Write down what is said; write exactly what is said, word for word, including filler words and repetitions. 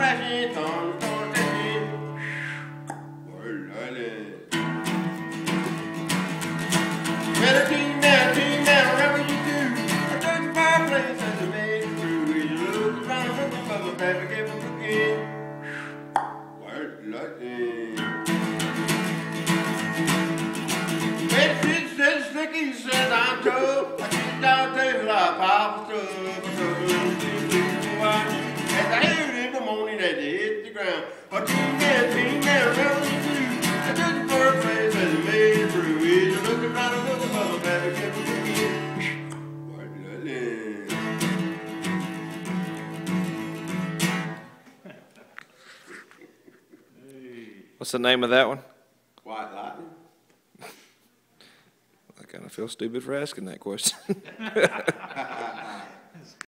flashing, thunder, thunder, flashing. Word, lightning. Well, a team down, team down, whatever you do. I turn the fireplace and the main crew. You look around, looking for the baby, give them cooking. Word, lightning. Red Fish says Slicky says I'm tough. I kicked out there like Papa stuff. As I heard in the morning that they hit the ground. A team down, team down, whatever you do. I took the first place and the main crew. You look around, looking for the baby, give them cooking. Word, lightning. What's the name of that one? White lightning. I kind of feel stupid for asking that question.